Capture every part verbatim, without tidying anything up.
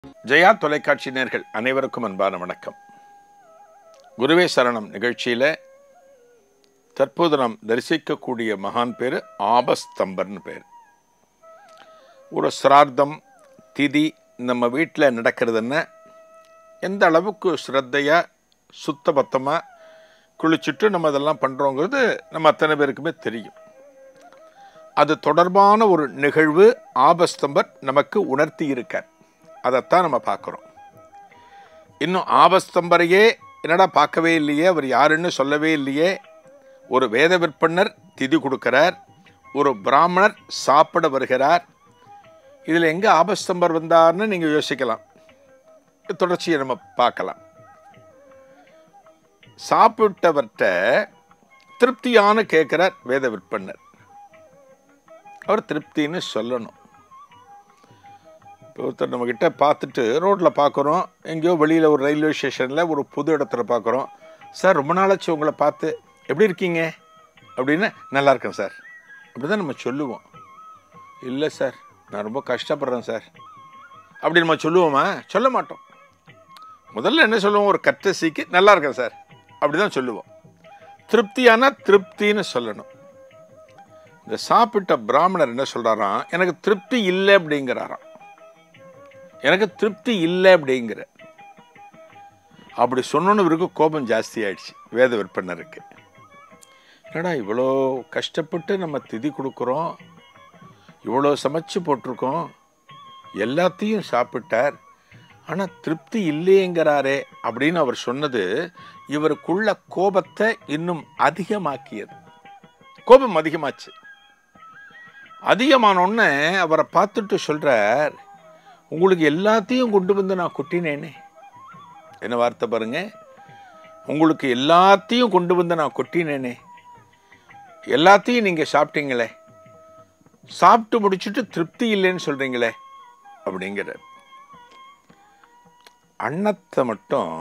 ஜெயா தொலைக்காட்சி நேயர்கள் அனைவருக்கும் அன்பான வணக்கம். குருவே சரணம் நிகழ்ச்சியில தற்போது நாம் தரிசிக்கக்கூடிய மகான் பேரு ஆபஸ்தம்பர்னு பேர். ஒரு சிரார்த்தம் திதி நம்ம வீட்டில் நடக்கிறதுன்னா எந்த அளவுக்கு ஸ்ரத்தையா சுத்தபத்தமா குளிச்சுட்டு நம்ம இதெல்லாம் பண்றோங்கிறது நம்ம அத்தனை பேருக்குமே தெரியும். அது தொடர்பான ஒரு நிகழ்வு ஆபஸ்தம்பர் நமக்கு உணர்த்தி இருக்கார். அதைத்தான் நம்ம பார்க்குறோம். இன்னும் ஆபஸ்தம்பரையே என்னடா பார்க்கவே இல்லையே, அவர் யாருன்னு சொல்லவே இல்லையே. ஒரு வேத விற்பன்னர் திதி கொடுக்கிறார், ஒரு பிராமணர் சாப்பிட வருகிறார். இதில் எங்கே ஆபஸ்தம்பர் வந்தார்னு நீங்கள் யோசிக்கலாம். தொடர்ச்சியை நம்ம பார்க்கலாம். சாப்பிட்டவர்கிட்ட திருப்தியானு கேட்கிறார் வேத விற்பன்னர். அவர் திருப்தின்னு சொல்லணும். இப்போ ஒருத்தர் நம்மக்கிட்ட பார்த்துட்டு ரோட்டில் பார்க்குறோம், எங்கேயோ வெளியில் ஒரு ரயில்வே ஸ்டேஷனில் ஒரு புது இடத்துல பார்க்குறோம். சார் ரொம்ப நாளாச்சு உங்களை பார்த்து, எப்படி இருக்கீங்க அப்படின்னு. நல்லா இருக்கேன் சார் அப்படி தான் நம்ம சொல்லுவோம். இல்லை சார் நான் ரொம்ப கஷ்டப்படுறேன் சார் அப்படி நம்ம சொல்லுவோமா? சொல்ல மாட்டோம். முதல்ல என்ன சொல்லுவோம்? ஒரு கர்ட்டசிக்கு நல்லா இருக்கேன் சார் அப்படி தான் சொல்லுவோம். திருப்தியானா திருப்தின்னு சொல்லணும். இந்த சாப்பிட்ட பிராமணர் என்ன சொல்கிறாராம்? எனக்கு திருப்தி இல்லை அப்படிங்கிறாராம். எனக்கு திருப்தி இல்லை அப்படிங்கிற. அப்படி சொன்னோன்னு இவருக்கு கோபம் ஜாஸ்தி ஆயிடுச்சு வேத விற்பனருக்கு. என்னடா இவ்வளோ கஷ்டப்பட்டு நம்ம திதி கொடுக்குறோம், இவ்வளோ சமைச்சு போட்டிருக்கோம், எல்லாத்தையும் சாப்பிட்டார், ஆனால் திருப்தி இல்லையேங்கிறாரே அப்படின்னு அவர் சொன்னது இவருக்குள்ள கோபத்தை இன்னும் அதிகமாக்கியது. கோபம் அதிகமாச்சு. அதிகமானோடனே அவரை பார்த்துட்டு சொல்றார், உங்களுக்கு எல்லாத்தையும் கொண்டு வந்து நான் கொட்டினேனே. என்ன வார்த்தை பாருங்க, உங்களுக்கு எல்லாத்தையும் கொண்டு வந்து நான் கொட்டினேனே, எல்லாத்தையும் நீங்க சாப்பிட்டீங்களே, சாப்பிட்டு முடிச்சுட்டு திருப்தி இல்லைன்னு சொல்றீங்களே அப்படிங்கிற. அன்னத்தை மட்டும்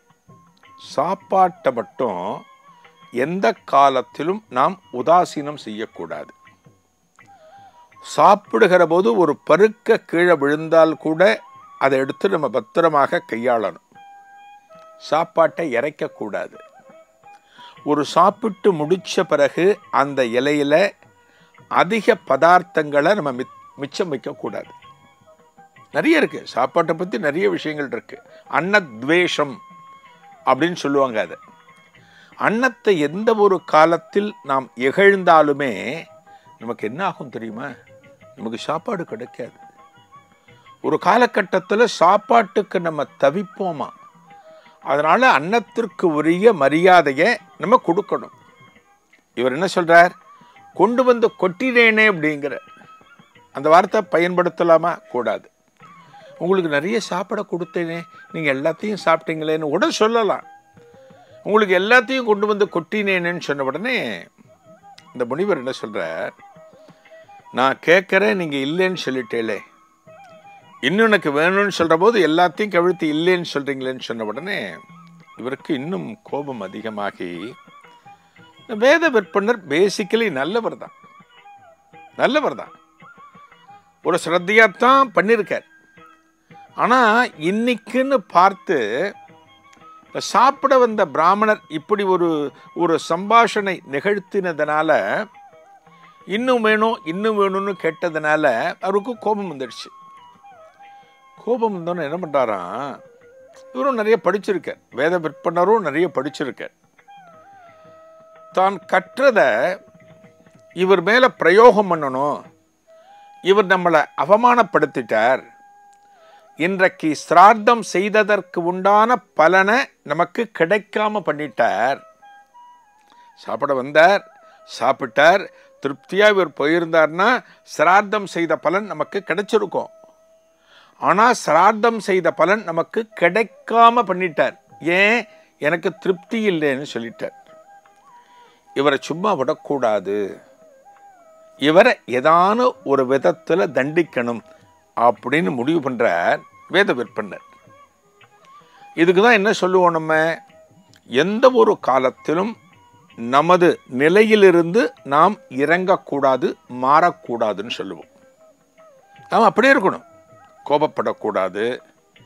சாப்பாட்டை மட்டும் எந்த காலத்திலும் நாம் உதாசீனம் செய்யக்கூடாது. சாப்பிடுகிற போது ஒரு பருக்க கீழே விழுந்தால் கூட அதை எடுத்து நம்ம பத்திரமாக கையாளணும். சாப்பாட்டை இறைக்கக்கூடாது. ஒரு சாப்பிட்டு முடிச்ச பிறகு அந்த இலையில அதிக பதார்த்தங்களை நம்ம மிச்சம் வைக்கக்கூடாது. நிறைய இருக்கு, சாப்பாட்டை பத்தி நிறைய விஷயங்கள் இருக்கு. அன்னத்வேஷம் அப்படின்னு சொல்லுவாங்க. அதை அன்னத்தை எந்த ஒரு காலத்தில் நாம் இகழ்ந்தாலுமே நமக்கு என்ன ஆகும் தெரியுமா? நமக்கு சாப்பாடு கிடைக்காது. ஒரு காலகட்டத்தில் சாப்பாட்டுக்கு நம்ம தவிப்போமா. அதனால அன்னத்திற்கு உரிய மரியாதையை நம்ம கொடுக்கணும். இவர் என்ன சொல்றார்? கொண்டு வந்து கொட்டினேனே அப்படிங்கிற அந்த வார்த்தை பயன்படுத்தலாமா? கூடாது. உங்களுக்கு நிறைய சாப்பிட கொடுத்தேனே, நீங்க எல்லாத்தையும் சாப்பிட்டீங்களேன்னு உடனே சொல்லலாம். உங்களுக்கு எல்லாத்தையும் கொண்டு வந்து கொட்டினேன்னு சொன்ன உடனே இந்த முனிவர் என்ன சொல்றார்? நான் கேட்குறேன், நீங்க இல்லைன்னு சொல்லிட்டேலே, இன்னும் எனக்கு வேணும்னு சொல்ற போது எல்லாத்தையும் கவிழ்த்து இல்லைன்னு சொல்றீங்களேன்னு சொன்ன உடனே இவருக்கு இன்னும் கோபம் அதிகமாகி, வேத விற்பனர் பேசிக்கலி நல்லவர் தான், நல்லவர் தான், ஒரு ஸ்ரத்தையாத்தான் பண்ணியிருக்கார். ஆனா இன்னைக்குன்னு பார்த்து சாப்பிட வந்த பிராமணர் இப்படி ஒரு ஒரு சம்பாஷணை நிகழ்த்தினதுனால, இன்னும் வேணும் இன்னும் வேணும்னு கேட்டதுனால அவருக்கு கோபம் வந்துடுச்சு. கோபம் வந்தோன்னு என்ன பண்றாராம்? இவரும் நிறைய படிச்சிருக்கார், வேத விற்பனரும் நிறைய படிச்சிருக்கார். தான் கற்றத இவர் மேல பிரயோகம் பண்ணணும், இவர் நம்மளை அவமானப்படுத்திட்டார், இன்றைக்கு சிரார்த்தம் செய்ததற்கு உண்டான பலனை நமக்கு கிடைக்காம பண்ணிட்டார். சாப்பிட வந்தார், சாப்பிட்டார், திருப்தியா இவர் போயிருந்தார்னா சிரார்த்தம் செய்த பலன் நமக்கு கிடைச்சிருக்கும். ஆனா சிரார்த்தம் செய்த பலன் நமக்கு கிடைக்காம பண்ணிட்டார். ஏன்? எனக்கு திருப்தி இல்லைன்னு சொல்லிட்டார். இவரை சும்மா விடக்கூடாது, இவரை ஏதான ஒரு விதத்துல தண்டிக்கணும் அப்படின்னு முடிவு பண்றார் வேத விற்பனர். இதுக்குதான் என்ன சொல்லுவோம்? நம்ம எந்த ஒரு காலத்திலும் நமது நிலையிலிருந்து நாம் இறங்கக்கூடாது, மாறக்கூடாதுன்னு சொல்லுவோம். நாம் அப்படியே இருக்கணும். கோபப்படக்கூடாது,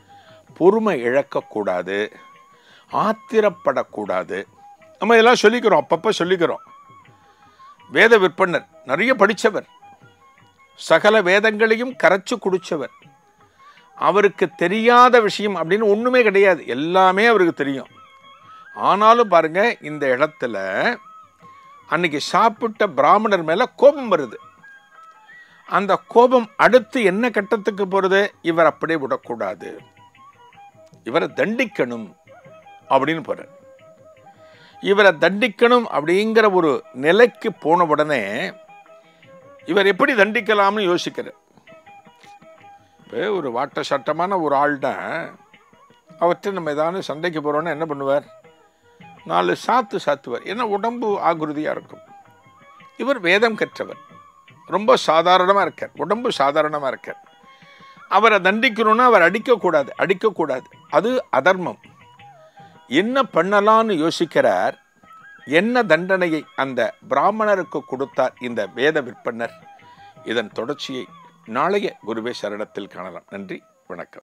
பொறுமை இழக்கக்கூடாது, ஆத்திரப்படக்கூடாது. நம்ம இதெல்லாம் சொல்லிக்கிறோம், அப்பப்போ சொல்லிக்கிறோம். வேத விற்பனர் நிறைய படித்தவர், சகல வேதங்களையும் கரைச்சு குடித்தவர். அவருக்கு தெரியாத விஷயம் அப்படின்னு ஒன்றுமே கிடையாது, எல்லாமே அவருக்கு தெரியும். ஆனாலும் பாருங்க, இந்த இடத்துல அன்னைக்கு சாப்பிட்ட பிராமணர் மேலே கோபம் வருது. அந்த கோபம் அடுத்து என்ன கட்டத்துக்கு போகிறது? இவர் அப்படியே விடக்கூடாது, இவரை தண்டிக்கணும் அப்படின்னு போகிறார். இவரை தண்டிக்கணும் அப்படிங்கிற ஒரு நிலைக்கு போன உடனே இவர் எப்படி தண்டிக்கலாம்னு யோசிக்கிறார். இப்போ ஒரு வாட்ட சட்டமான ஒரு ஆள்கிட்ட அவர்கிட்ட நம்ம ஏதாவது சண்டைக்கு போகிறோன்னா என்ன பண்ணுவார்? நாலு சாத்து சாத்துவார், ஏன்னா உடம்பு ஆகுருதியாக இருக்கும். இவர் வேதம் கற்றவர், ரொம்ப சாதாரணமாக இருக்கார், உடம்பு சாதாரணமாக இருக்கார். அவரை தண்டிக்கணும்னா அவர் அடிக்கக்கூடாது, அடிக்கக்கூடாது, அது அதர்மம். என்ன பண்ணலான்னு யோசிக்கிறார். என்ன தண்டனையை அந்த பிராமணருக்கு கொடுத்தார் இந்த வேத விற்பனர்? இதன் தொடர்ச்சியை நாளைய குருவே சரணத்தில் காணலாம். நன்றி, வணக்கம்.